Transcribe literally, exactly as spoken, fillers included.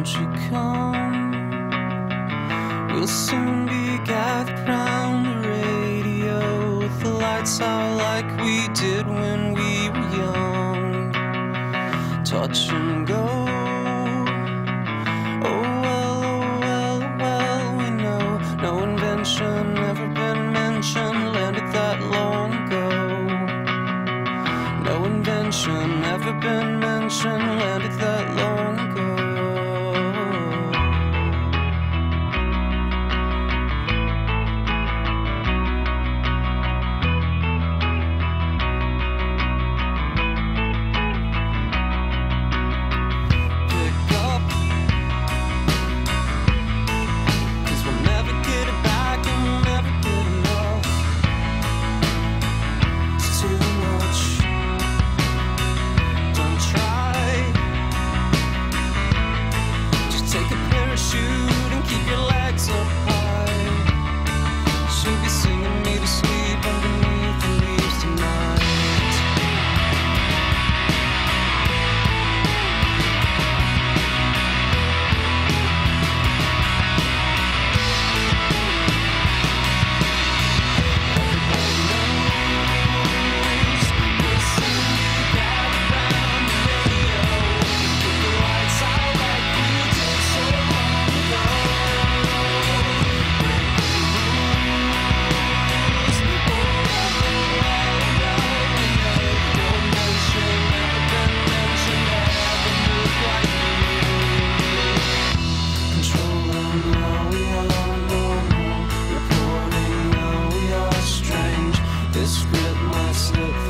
won't you come? We'll soon be gathered round the radio with the lights out like we did when we were young. Touch and go. Oh well, oh well, oh well, we know no invention ever been mentioned landed that long ago. No invention ever been mentioned landed that long ago. This script might slip